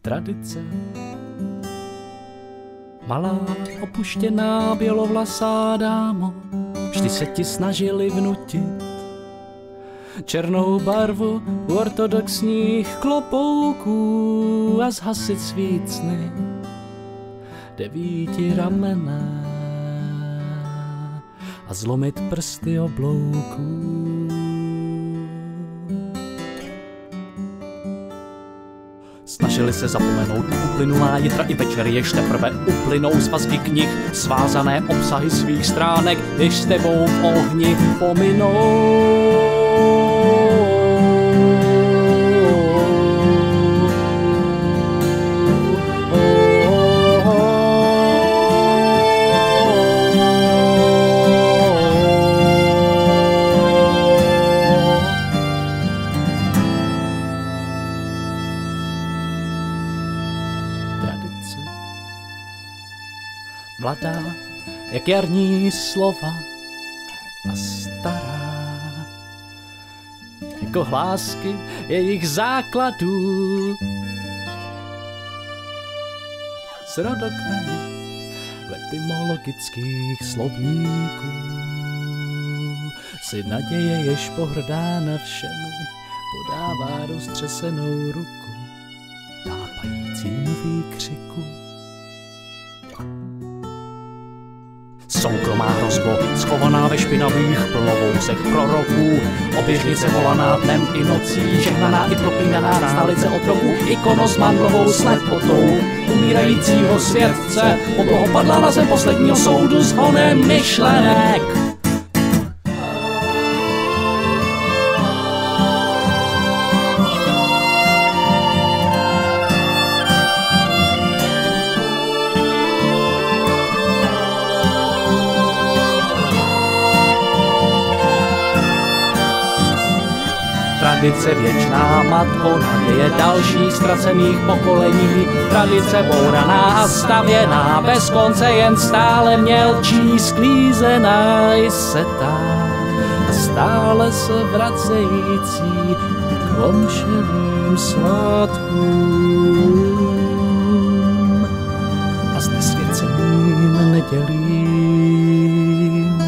Tradice. Malá, opuštěná, bělovlasá dámo, vždy se ti snažili vnutit černou barvu u ortodoxních klopouků a zhasit svícny 9ramenné a zlomit prsty oblouků. Snažili se zapomenout na uplynulá jitra, i večer, jež teprve uplynou svazky knih, svázané obsahy svých stránek, jež s tebou v ohni pominou. Mladá, jak jarní slova a stará, jako hlásky jejich základů. Z rodokmeny v etymologických slovníků si naděje, jež pohrdá nad všemi, podává roztřesenou ruku tápajícímu výkřiku. Soukromá hrozbo, schovaná ve špinavých plnovousech proroků, oběžnice volaná dnem i nocí, žehnaná i proklínaná stálice otroků, ikono s mandlovou slepotou umírajícího světce, oblohopadla na zem posledního soudu s honem myšlenek. Tradice věčná matko, naděje dalších ztracených pokolení. Tradice bouraná a stavěná, bez konce jen stále mělčí, sklízená i setá, a stále se vracející k omšelým svátkům a znesvěceným nedělím.